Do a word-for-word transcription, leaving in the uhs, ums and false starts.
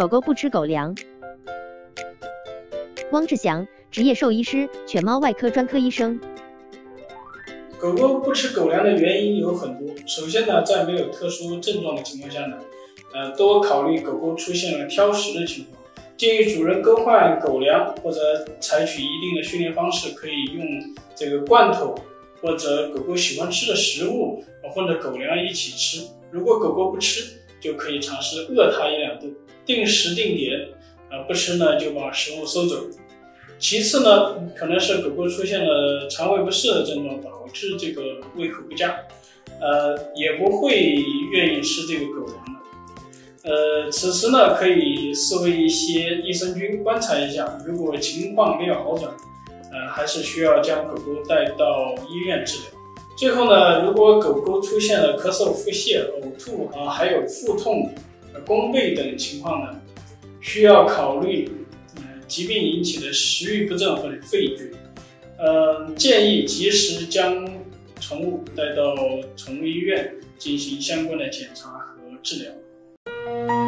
狗狗不吃狗粮。汪志祥，职业兽医师，犬猫外科专科医生。 狗狗不吃狗粮的原因有很多。首先呢，在没有特殊症状的情况下呢，呃，多考虑狗狗出现了挑食的情况，建议主人更换狗粮，或者采取一定的训练方式，可以用这个罐头或者狗狗喜欢吃的食物混着狗粮一起吃。如果狗狗不吃，就可以尝试饿它一两顿，定时定点，呃，不吃呢就把食物收走。其次呢，可能是狗狗出现了肠胃不适的症状，导致这个胃口不佳，呃，也不会愿意吃这个狗粮的。呃，此时呢，可以饲喂一些益生菌，观察一下，如果情况没有好转，呃，还是需要将狗狗带到医院治疗。最后呢，如果狗狗出现了咳嗽、腹泻、呕吐啊，还有腹痛、弓背等情况呢，需要考虑呃疾病引起的食欲不振或者肺菌。呃，建议及时将宠物带到宠物医院进行相关的检查和治疗。